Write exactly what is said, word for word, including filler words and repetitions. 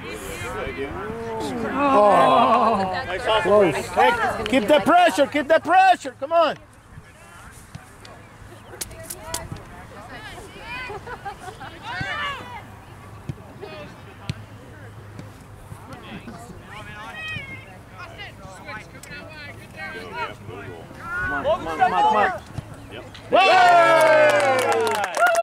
Oh, close. Hey, keep that pressure, keep that pressure, come on. Come on, come on, come on, come on. Yep.